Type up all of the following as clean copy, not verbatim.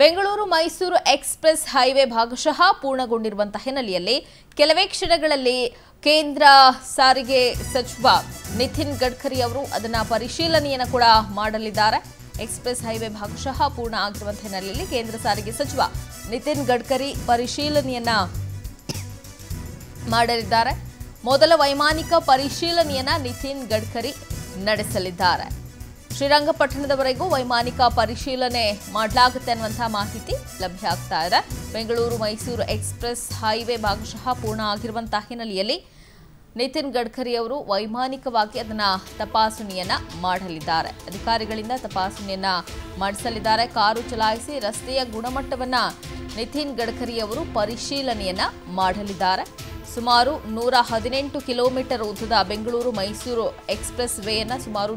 Bengaluru Mysuru express highway ಭಾಗಶಃ ಪೂರ್ಣಗೊಂಡಿರುವಂತ ಹಿನ್ನೆಲೆಯಲ್ಲಿ ಕೆಲವೇ ಕ್ಷಣಗಳಲ್ಲಿ ಕೇಂದ್ರ ಸಾರಿಗೆ ಸಚಿವ ನಿತಿನ್ ಗಡ್ಕರಿ ಅವರು ಅದನ್ನ ಪರಿಶೀಲನೆಯನ್ನು ಕೂಡ ಮಾಡಲಿದ್ದಾರೆ। ಎಕ್ಸ್‌ಪ್ರೆಸ್ ಹೈವೇ ಭಾಗಶಃ ಪೂರ್ಣ ಆಗಿರುವಂತ ಹಿನ್ನೆಲೆಯಲ್ಲಿ ಕೇಂದ್ರ ಸಾರಿಗೆ ಸಚಿವ ನಿತಿನ್ ಗಡ್ಕರಿ ಪರಿಶೀಲನೆಯನ್ನ ಮಾಡಲಿದ್ದಾರೆ। ಮೊದಲ ವೈಮಾನಿಕ ಪರಿಶೀಲನೆಯನ್ನ ನಿತಿನ್ ಗಡ್ಕರಿ ನಡೆಸಲಿದ್ದಾರೆ। ಶ್ರೀರಂಗಪಟ್ಟಣದವರೆಗೂ ವೈಮಾನಿಕ ಪರಿಶೀಲನೆ ಮಾಡಲಾಗುತ್ತೆ ಅನ್ನುವಂತ ಮಾಹಿತಿ ಲಭ್ಯ ಆಗ್ತಾ ಇದೆ। ಬೆಂಗಳೂರು ಮೈಸೂರು ಎಕ್ಸ್‌ಪ್ರೆಸ್ ಹೈವೇ ಭಾಗಶಃ ಪೂರ್ಣ ಆಗಿರುವಂತ ಹಿನ್ನೆಲೆಯಲ್ಲಿ ನಿತಿನ್ ಗಡ್ಕರಿ ಅವರು ವೈಮಾನಿಕವಾಗಿ ಅದನ್ನ ತಪಾಸಣೆಯನ್ನ ಮಾಡಲಿದ್ದಾರೆ। ಅಧಿಕಾರಿಗಳಿಂದ ತಪಾಸಣೆಯನ್ನ ಮಾಡಿಸಲಿದ್ದಾರೆ। ಕಾರು ಚಲಾಯಿಸಿ ರಸ್ತೆಯ ಗುಣಮಟ್ಟವನ್ನ ನಿತಿನ್ ಗಡ್ಕರಿ ಅವರು ಪರಿಶೀಲನೆಯನ್ನ ಮಾಡಲಿದ್ದಾರೆ। ಸುಮಾರು 118 ಕಿಲೋಮೀಟರ್ ಉದ್ದದ ಬೆಂಗಳೂರು ಮೈಸೂರು ಎಕ್ಸ್‌ಪ್ರೆಸ್ ವೇಯನ್ನು ಸುಮಾರು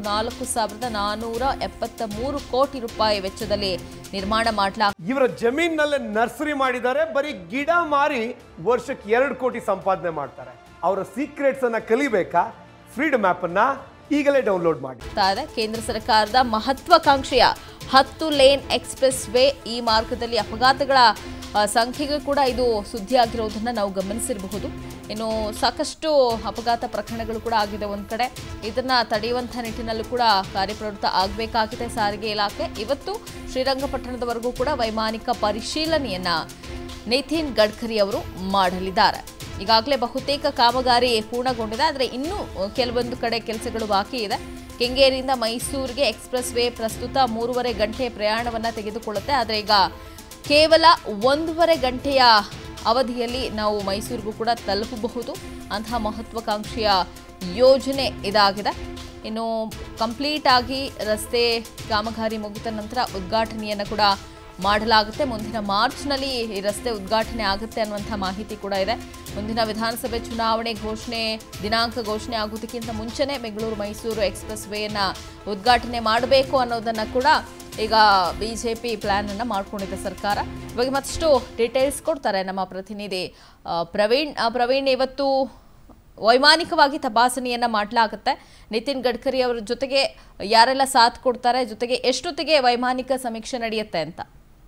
4,473 ಕೋಟಿ ರೂಪಾಯಿ ವೆಚ್ಚದಲ್ಲಿ ನಿರ್ಮಾಣ ಮಾಡಲಾಗಿದೆ। ಇವರ ಜಮೀನಿನಲ್ಲೇ ನರ್ಸರಿ ಮಾಡಿದ್ದಾರೆ। ಬರೀ ಗಿಡ ಮಾರಿ ವರ್ಷಕ್ಕೆ 2 ಕೋಟಿ ಸಂಪಾದನೆ ಮಾಡ್ತಾರೆ। ಅವರ ಸೀಕ್ರೆಟ್ಸ್ ಅನ್ನ ಕಲಿಬೇಕಾ? ಫ್ರೀಡಮ್ ಆಪ್ ಅನ್ನ ಈಗಲೇ ಡೌನ್ಲೋಡ್ ಮಾಡಿ। ಕೇಂದ್ರ ಸರ್ಕಾರದ ಮಹತ್ವಾಕಾಂಕ್ಷೆಯ 10 ಲೇನ್ ಎಕ್ಸ್‌ಪ್ರೆಸ್ ವೇ ಈ ಮಾರ್ಗದಲ್ಲಿ ಅಪಘಾತಗಳ ಸಂಖ್ಯೆಗೆ ಕೂಡ ಇದು ಸುದ್ದಿ ಆಗಿರೋದನ್ನ ನಾವು ಗಮನಿಸಿರಬಹುದು। ಇನ್ನು ಸಾಕಷ್ಟು ಅಪಘಾತ ಪ್ರಕರಣಗಳು ಕೂಡ ಆಗಿದೆ ಒಂದ್ ಕಡೆ। ಇದನ್ನ ತಡೆಯುವಂತ ನಿಟ್ಟಿನಲ್ಲೂ ಕೂಡ ಕಾರ್ಯಪ್ರವೃತ್ತ ಆಗಬೇಕಾಗಿದೆ ಸಾರಿಗೆ ಇಲಾಖೆ। ಇವತ್ತು ಶ್ರೀರಂಗಪಟ್ಟಣದವರೆಗೂ ಕೂಡ ವೈಮಾನಿಕ ಪರಿಶೀಲನೆಯನ್ನ ನಿತಿನ್ ಗಡ್ಕರಿ ಅವರು ಮಾಡಲಿದ್ದಾರೆ। ಈಗಾಗಲೇ ಬಹುತೇಕ ಕಾಮಗಾರಿ ಪೂರ್ಣಗೊಂಡಿದೆ, ಆದರೆ ಇನ್ನೂ ಕೆಲವೊಂದು ಕಡೆ ಕೆಲಸಗಳು ಬಾಕಿ ಇದೆ। ಕೆಂಗೇರಿಯಿಂದ ಮೈಸೂರಿಗೆ ಎಕ್ಸ್‌ಪ್ರೆಸ್ ವೇ ಪ್ರಸ್ತುತ 3.5 ಗಂಟೆ ಪ್ರಯಾಣವನ್ನು ತೆಗೆದುಕೊಳ್ಳುತ್ತೆ, ಆದರೆ ಈಗ ಕೇವಲ 1.5 ಗಂಟೆಯ ಅವಧಿಯಲ್ಲಿ ನಾವು ಮೈಸೂರಿಗೂ ಕೂಡ ತಲುಪಬಹುದು ಅಂತಹ ಮಹತ್ವಾಕಾಂಕ್ಷೆಯ ಯೋಜನೆ ಇದಾಗಿದೆ। ಇನ್ನು ಕಂಪ್ಲೀಟ್ ಆಗಿ ರಸ್ತೆ ಕಾಮಗಾರಿ ಮುಗಿದ ನಂತರ ಉದ್ಘಾಟನೆಯನ್ನು ಕೂಡ ಮಾಡಲಾಗುತ್ತೆ। ಮುಂದಿನ ಮಾರ್ಚ್ನಲ್ಲಿ ಈ ರಸ್ತೆ ಉದ್ಘಾಟನೆ ಆಗುತ್ತೆ ಅನ್ನುವಂಥ ಮಾಹಿತಿ ಕೂಡ ಇದೆ। ಮುಂದಿನ ವಿಧಾನಸಭೆ ಚುನಾವಣೆ ದಿನಾಂಕ ಘೋಷಣೆ ಆಗೋದಕ್ಕಿಂತ ಮುಂಚೆನೇ ಬೆಂಗಳೂರು ಮೈಸೂರು ಎಕ್ಸ್‌ಪ್ರೆಸ್ ವೇಯನ್ನು ಉದ್ಘಾಟನೆ ಮಾಡಬೇಕು ಅನ್ನೋದನ್ನು ಕೂಡ ಈಗ ಬಿಜೆಪಿ ಪ್ಲಾನ್ ಅನ್ನು ಮಾಡ್ಕೊಂಡಿದೆ ಸರ್ಕಾರ। ಇವಾಗ ಮತ್ತಷ್ಟು ಡೀಟೇಲ್ಸ್ ಕೊಡ್ತಾರೆ ನಮ್ಮ ಪ್ರತಿನಿಧಿ ಪ್ರವೀಣ್ ಇವತ್ತು ವೈಮಾನಿಕವಾಗಿ ತಪಾಸಣೆಯನ್ನ ಮಾಡಲಾಗುತ್ತೆ। ನಿತಿನ್ ಗಡ್ಕರಿ ಅವರ ಜೊತೆಗೆ ಯಾರೆಲ್ಲ ಸಾಥ್ ಕೊಡ್ತಾರೆ, ಜೊತೆಗೆ ಎಷ್ಟೊತ್ತಿಗೆ ವೈಮಾನಿಕ ಸಮೀಕ್ಷೆ ನಡೆಯುತ್ತೆ ಅಂತ?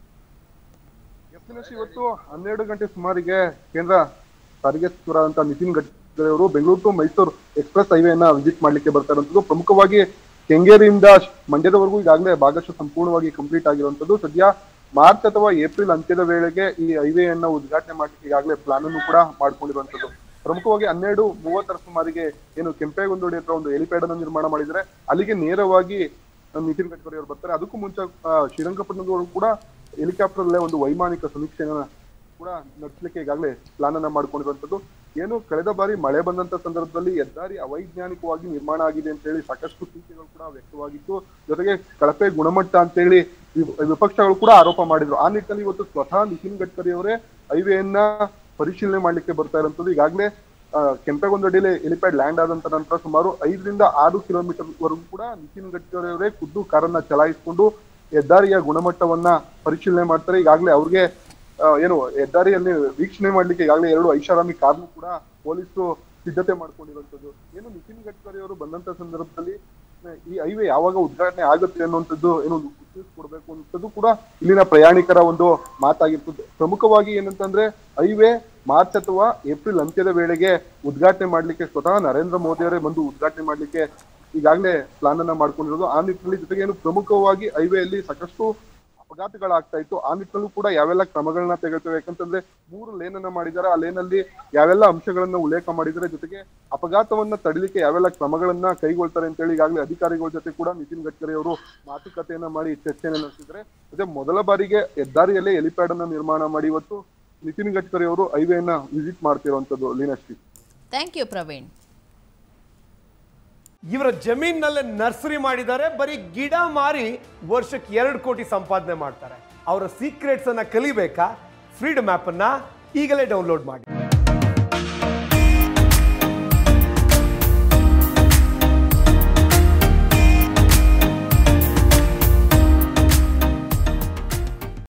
ಇವತ್ತು 12 ಗಂಟೆ ಸುಮಾರಿಗೆ ಕೇಂದ್ರ ಸಾರಿಗೆ ಸಚಿವರಾದಂತಹ ನಿತಿನ್ ಗಡ್ಕರಿ ಅವರು ಬೆಂಗಳೂರು ಟು ಮೈಸೂರು ಎಕ್ಸ್‌ಪ್ರೆಸ್ ಹೈವೇನ ವಿಸಿಟ್ ಮಾಡ್ಲಿಕ್ಕೆ ಬರ್ತಾ ಇರುವಂತದ್ದು। ಪ್ರಮುಖವಾಗಿ ಕೆಂಗೇರಿಯಿಂದ ಮಂಡ್ಯದವರೆಗೂ ಈಗಾಗಲೇ ಭಾಗಶಃ ಸಂಪೂರ್ಣವಾಗಿ ಕಂಪ್ಲೀಟ್ ಆಗಿರುವಂತದ್ದು। ಸದ್ಯ ಮಾರ್ಚ್ ಅಥವಾ ಏಪ್ರಿಲ್ ಅಂತ್ಯದ ವೇಳೆಗೆ ಈ ಹೈವೇಯನ್ನ ಉದ್ಘಾಟನೆ ಮಾಡ್ಲಿಕ್ಕೆ ಈಗಾಗಲೇ ಪ್ಲಾನ್ ಅನ್ನು ಕೂಡ ಮಾಡ್ಕೊಂಡಿರುವಂತದ್ದು। ಪ್ರಮುಖವಾಗಿ 12:30 ಸುಮಾರಿಗೆ ಏನು ಕೆಂಪೇಗೌಂಡೋಡಿ ಹತ್ರ ಒಂದು ಹೆಲಿಪ್ಯಾಡ್ ಅನ್ನು ನಿರ್ಮಾಣ ಮಾಡಿದರೆ ಅಲ್ಲಿಗೆ ನೇರವಾಗಿ ನಿತಿನ್ ಗಡ್ಕರಿ ಅವರು ಬರ್ತಾರೆ। ಅದಕ್ಕೂ ಮುಂಚೆ ಶ್ರೀರಂಗಪಟ್ಟಣದವರೆಗೂ ಕೂಡ ಹೆಲಿಕಾಪ್ಟರ್ ಅಲ್ಲೇ ಒಂದು ವೈಮಾನಿಕ ಸಮೀಕ್ಷೆಯನ್ನ ಕೂಡ ನಡೆಸಲಿಕ್ಕೆ ಈಗಾಗಲೇ ಪ್ಲಾನ್ ಅನ್ನ ಮಾಡ್ಕೊಂಡಿರುವಂತದ್ದು। ಏನು ಕಳೆದ ಬಾರಿ ಮಳೆ ಬಂದಂತ ಸಂದರ್ಭದಲ್ಲಿ ಹೆದ್ದಾರಿ ಅವೈಜ್ಞಾನಿಕವಾಗಿ ನಿರ್ಮಾಣ ಆಗಿದೆ ಅಂತ ಹೇಳಿ ಸಾಕಷ್ಟು ಟೀಕೆಗಳು ಕೂಡ ವ್ಯಕ್ತವಾಗಿತ್ತು। ಜೊತೆಗೆ ಕಳಪೆ ಗುಣಮಟ್ಟ ಅಂತ ಹೇಳಿ ವಿಪಕ್ಷಗಳು ಕೂಡ ಆರೋಪ ಮಾಡಿದ್ರು। ಆ ನಿಟ್ಟಿನಲ್ಲಿ ಇವತ್ತು ಸ್ವತಃ ನಿತಿನ್ ಗಡ್ಕರಿ ಅವರೇ ಹೈವೇಯನ್ನ ಪರಿಶೀಲನೆ ಮಾಡ್ಲಿಕ್ಕೆ ಬರ್ತಾ ಇರುವಂತದ್ದು। ಈಗಾಗಲೇ ಕೆಂಪೇಗೌಂಡೋಡಿಯಲ್ಲಿ ಹೆಲಿಪ್ಯಾಡ್ ಲ್ಯಾಂಡ್ ಆದಂತ ನಂತರ ಸುಮಾರು 5 ರಿಂದ 6 ಕಿಲೋಮೀಟರ್ ವರೆಗೂ ಕೂಡ ನಿತಿನ್ ಗಡ್ಕರಿ ಅವರೇ ಖುದ್ದು ಕಾರನ್ನ ಚಲಾಯಿಸಿಕೊಂಡು ಹೆದ್ದಾರಿಯ ಗುಣಮಟ್ಟವನ್ನ ಪರಿಶೀಲನೆ ಮಾಡ್ತಾರೆ। ಈಗಾಗಲೇ ಅವ್ರಿಗೆ ಏನು ಹೆದ್ದಾರಿಯಲ್ಲಿ ವೀಕ್ಷಣೆ ಮಾಡ್ಲಿಕ್ಕೆ ಈಗಾಗಲೇ 2 ಐಷಾರಾಮಿ ಕಾರ್ನು ಕೂಡ ಪೊಲೀಸರು ಸಿದ್ಧತೆ ಮಾಡ್ಕೊಂಡಿರುವಂತದ್ದು। ಏನು ನಿತಿನ್ ಗಡ್ಕರಿ ಅವರು ಬಂದಂತ ಸಂದರ್ಭದಲ್ಲಿ ಈ ಹೈವೇ ಯಾವಾಗ ಉದ್ಘಾಟನೆ ಆಗುತ್ತೆ ಅನ್ನುವಂಥದ್ದು ಏನು ಕೊಡ್ಬೇಕು ಅನ್ನುವಂಥದ್ದು ಕೂಡ ಇಲ್ಲಿನ ಪ್ರಯಾಣಿಕರ ಒಂದು ಮಾತಾಗಿರ್ತದೆ। ಪ್ರಮುಖವಾಗಿ ಏನಂತಂದ್ರೆ ಹೈವೇ ಮಾರ್ಚ್ ಅಥವಾ ಏಪ್ರಿಲ್ ಅಂತ್ಯದ ವೇಳೆಗೆ ಉದ್ಘಾಟನೆ ಮಾಡ್ಲಿಕ್ಕೆ ಸ್ವತಃ ನರೇಂದ್ರ ಮೋದಿ ಅವರೇ ಬಂದು ಉದ್ಘಾಟನೆ ಮಾಡ್ಲಿಕ್ಕೆ ಈಗಾಗಲೇ ಪ್ಲಾನ್ ಅನ್ನ ಮಾಡ್ಕೊಂಡಿರೋದು। ಆ ನಿಟ್ಟಿನಲ್ಲಿ ಜೊತೆಗೆ ಏನು ಪ್ರಮುಖವಾಗಿ ಹೈವೇಯಲ್ಲಿ ಸಾಕಷ್ಟು ಅಪಘಾತಗಳಾಗ್ತಾ ಇತ್ತು, ಆ ನಿಟ್ಟಿನಲ್ಲೂ ಕೂಡ ಯಾವೆಲ್ಲ ಕ್ರಮಗಳನ್ನ ತೆಗೆದುಕೊಳ್ಳಬೇಕು ಯಾಕಂತಂದ್ರೆ 3 ಲೇನ್ ಅನ್ನ ಮಾಡಿದ್ದಾರೆ। ಆ ಲೇನ್ ಅಲ್ಲಿ ಯಾವೆಲ್ಲ ಅಂಶಗಳನ್ನ ಉಲ್ಲೇಖ ಮಾಡಿದರೆ ಜೊತೆಗೆ ಅಪಘಾತವನ್ನ ತಡಿಲಿಕ್ಕೆ ಯಾವೆಲ್ಲ ಕ್ರಮಗಳನ್ನ ಕೈಗೊಳ್ತಾರೆ ಅಂತ ಹೇಳಿ ಈಗಾಗಲೇ ಅಧಿಕಾರಿಗಳ ಜೊತೆ ಕೂಡ ನಿತಿನ್ ಗಡ್ಕರಿ ಅವರು ಮಾತುಕತೆಯನ್ನ ಮಾಡಿ ಚರ್ಚೆಯನ್ನ ನಡೆಸಿದ್ರೆ ಅದೇ ಮೊದಲ ಬಾರಿಗೆ ಹೆದ್ದಾರಿಯಲ್ಲೇ ಹೆಲಿಪ್ಯಾಡ್ ಅನ್ನ ನಿರ್ಮಾಣ ಮಾಡಿ ಇವತ್ತು ನಿತಿನ್ ಗಡ್ಕರಿ ಅವರು ಹೈವೇಯನ್ನ ವಿಸಿಟ್ ಮಾಡ್ತಿರುವಂತದ್ದು। Leenashree, thank you Praveen. ಇವರ ಜಮೀನಿನಲ್ಲೇ ನರ್ಸರಿ ಮಾಡಿದ್ದಾರೆ। ಬರೀ ಗಿಡ ಮಾರಿ ವರ್ಷಕ್ಕೆ 2 ಕೋಟಿ ಸಂಪಾದನೆ ಮಾಡ್ತಾರೆ। ಅವರ ಸೀಕ್ರೆಟ್ಸ್ ಅನ್ನ ಕಲಿಬೇಕಾ? ಫ್ರೀಡಮ್ ಆಪ್ ಅನ್ನ ಈಗಲೇ ಡೌನ್ಲೋಡ್ ಮಾಡಿ।